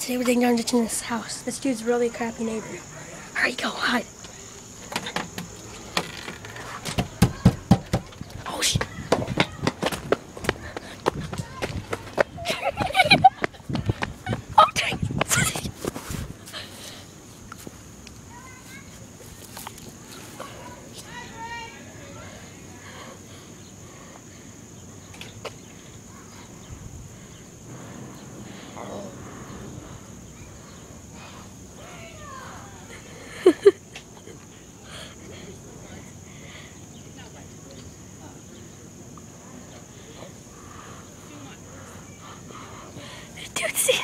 Today we're digging down ditch in this house. This dude's really a crappy neighbor. Hurry, go, hide. Oh, shit. Oh, dang. Dude, see.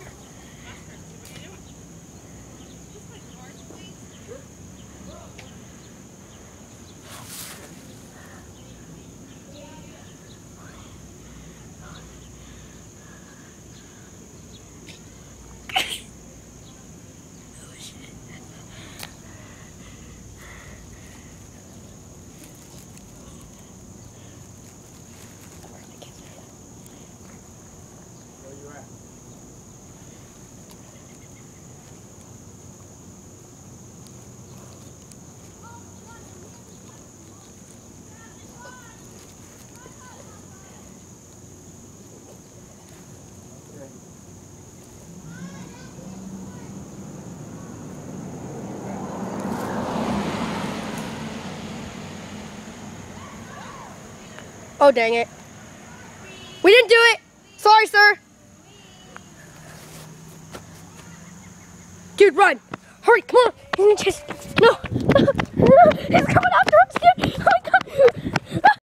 Oh, dang it. We didn't do it. Sorry, sir. Dude, run. Hurry, come on. Just, no. He's coming after us.